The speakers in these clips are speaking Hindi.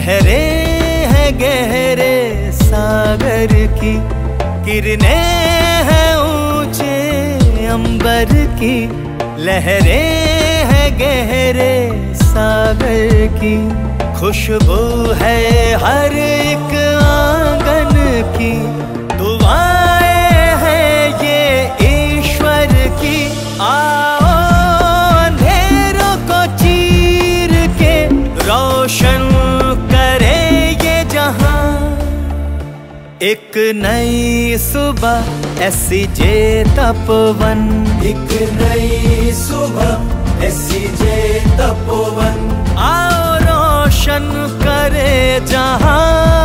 लहरें हैं गहरे सागर की, किरणें हैं ऊंचे अंबर की। लहरें हैं गहरे सागर की, खुशबू है हर एक आंगन की। दुआएं हैं ये ईश्वर की, आओ अंधेरों को चीर के रोशन करे ये जहां। एक नई सुबह ऐसी जे तपोवन, एक नई सुबह ऐसी जे तपोवन। आओ रोशन करे जहां।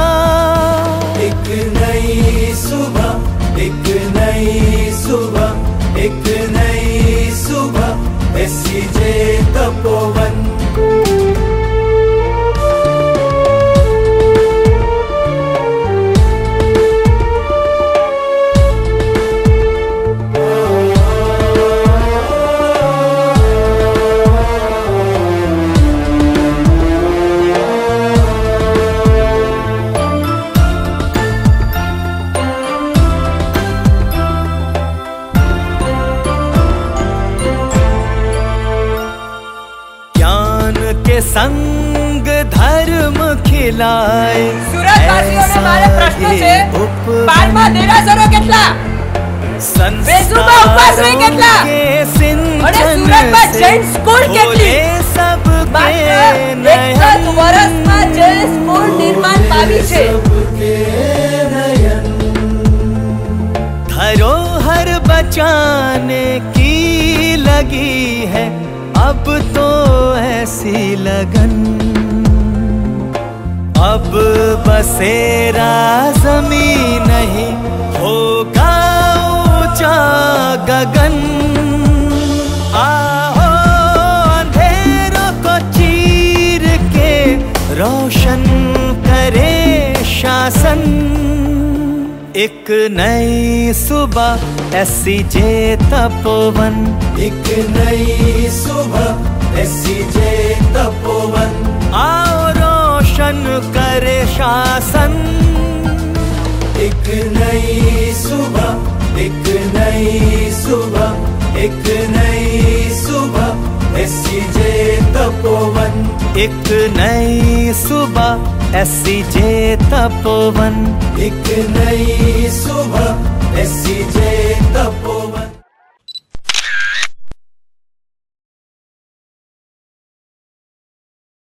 एक नई सुबह, एक नई सुबह, एक नई सुबह ऐसी जे तपोवन। के संग धर्म खिलाए। સુરતવાસીઓને મારે પ્રશ્ન છે, 12મા દેરાસરો કેટલા? બેસુમાં ઉપવાસવી કેટલા? અને સુરતમાં જૈન સ્કૂલ કેટલી? માત્ર 1 વર્ષમાં જૈન સ્કૂલ નિર્માણ પામી છે। धरोहर बचाने की लगी है अब तो ऐसी लगन। अब बसेरा ज़मीन नहीं होगा ऊंचा गगन। आओ अंधेरों को चीर के रोशन करे शासन। एक नई सुबह ऐसी जे तपोवन, एक नई सुबह ऐसी जे तपोवन। आओ रोशन करे शासन। एक नई सुबह, एक नई सुबह, एक नई सुबह ऐसी जे तपोवन। एक नई सुबह ऐसी जे तपोवन। एक नई सुबह ऐसी जे तपोवन।